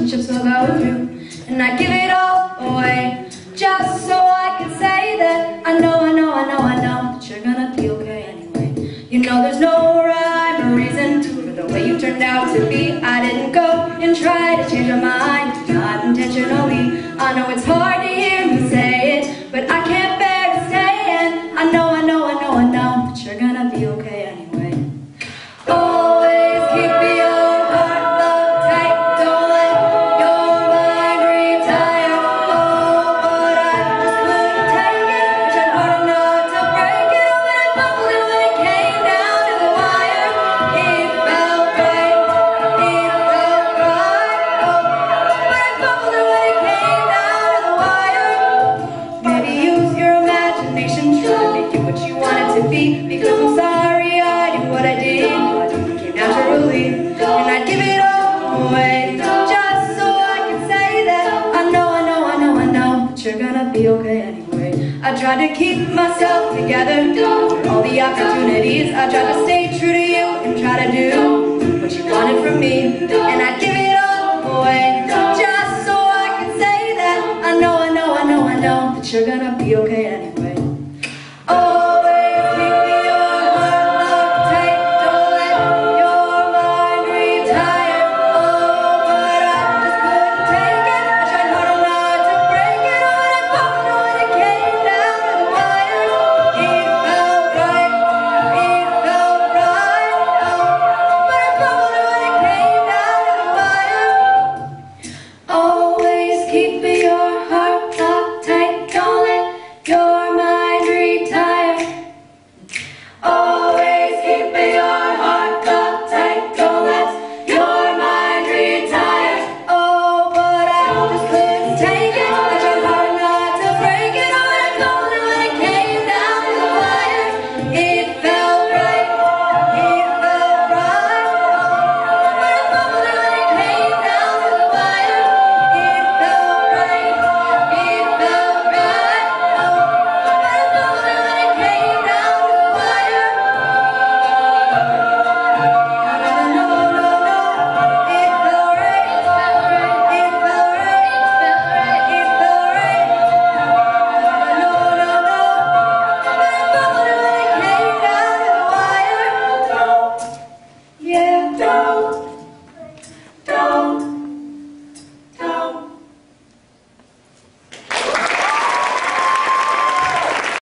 relationships will go through. And I give it all away, just so I can say that I know that you're gonna be okay anyway. You know there's no rhyme or reason for the way you turned out to be. I didn't go and try to change your mind, not intentionally. I know it's hard to hear me say it, but I can't bear to stay. And I know that you're gonna be okay anyway. Always keep your heart locked tight, don't let your mind retire. Oh, but I just couldn't take it, tried hard enough to break it. Oh, but I fumbled it when it came down to the wire. It felt right, it felt right. Oh, but I fumbled it when it came down to the wire. Maybe use your imagination, try to make it what you want it to be. Because I'm sorry I did what I did, but it came naturally. And I'd give it all away, just so I can say that I know that you're gonna be okay anyway. I tried to keep myself together through all the opportunities. I tried to stay true to you and try to do what you wanted from me. And I'd give it all away, just so I can say that I know that you're gonna be okay anyway.